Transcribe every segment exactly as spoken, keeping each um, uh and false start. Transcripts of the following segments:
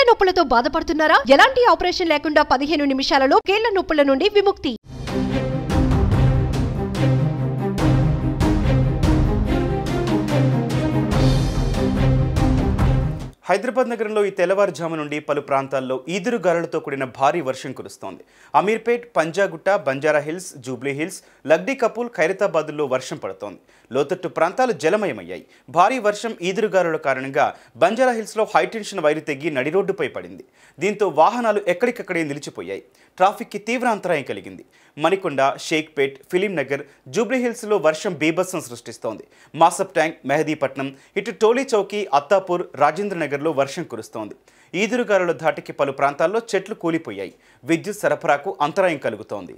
నొప్పులతో బాధపడుతున్నారా? ఎలాంటి ఆపరేషన్ లేకుండా పదిహేను నిమిషాలలో కీళ్ల నొప్పుల నుండి విముక్తి. హైదరాబాద్ నగరంలో ఈ తెల్లవారుజాము నుండి పలు ప్రాంతాల్లో ఈదురుగాలులతో కూడిన భారీ వర్షం కురుస్తోంది. Ameerpet, Panjagutta, Banjara Hills, Jubilee Hills, Lakdi Kapul, ఖైరతాబాద్లో వర్షం పడుతోంది. లోతట్టు ప్రాంతాలు జలమయమయ్యాయి. భారీ వర్షం, ఈదురుగాలుల కారణంగా బంజారా హిల్స్లో హైటెన్షన్ వైరు తెగి నడి రోడ్డుపై పడింది. దీంతో వాహనాలు ఎక్కడికక్కడే నిలిచిపోయాయి. ట్రాఫిక్కి తీవ్ర అంతరాయం కలిగింది. మణికొండ, షేక్పేట్, ఫిలిం నగర్, జూబ్లీ హిల్స్లో వర్షం బీభత్సం సృష్టిస్తోంది. మాసప్ ట్యాంక్, మెహదీపట్నం, ఇటు టోలీ చౌకీ, అత్తాపూర్, రాజేంద్ర నగర్లో వర్షం కురుస్తోంది. ఈదురుగాలుల ధాటికి పలు ప్రాంతాల్లో చెట్లు కూలిపోయాయి. విద్యుత్ సరఫరాకు అంతరాయం కలుగుతోంది.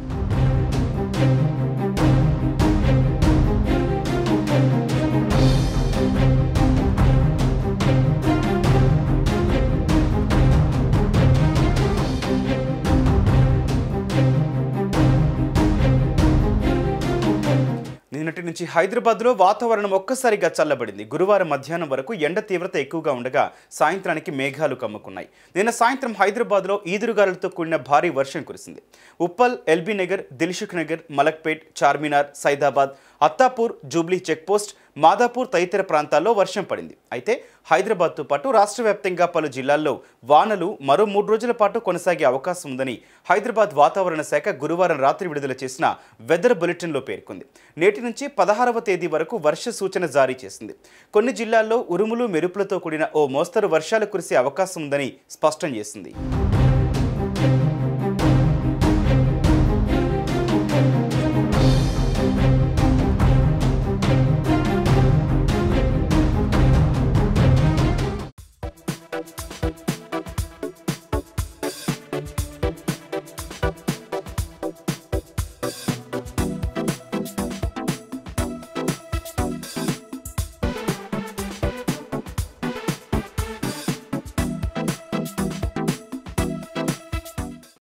నిన్నటి నుంచి హైదరాబాద్లో వాతావరణం ఒక్కసారిగా చల్లబడింది. గురువారం మధ్యాహ్నం వరకు ఎండ తీవ్రత ఎక్కువగా ఉండగా సాయంత్రానికి మేఘాలు కమ్ముకున్నాయి. నిన్న సాయంత్రం హైదరాబాద్లో ఈదురుగాలులతో కూడిన భారీ వర్షం కురిసింది. Uppal, LB Nagar, Dilsukh Nagar, Malakpet, Charminar, Saidabad, Attapur, Jubilee checkpost, Madhapur తదితర ప్రాంతాల్లో వర్షం పడింది. అయితే హైదరాబాద్తో పాటు రాష్ట్ర వ్యాప్తంగా పలు జిల్లాల్లో వానలు మరో మూడు రోజుల పాటు కొనసాగే అవకాశం ఉందని హైదరాబాద్ వాతావరణ శాఖ గురువారం రాత్రి విడుదల చేసిన వెదర్ బులెటిన్లో పేర్కొంది. నేటి నుంచి పదహారవ తేదీ వరకు వర్ష సూచన జారీ చేసింది. కొన్ని జిల్లాల్లో ఉరుములు, మెరుపులతో కూడిన ఓ మోస్తరు వర్షాలు కురిసే అవకాశం ఉందని స్పష్టం చేసింది.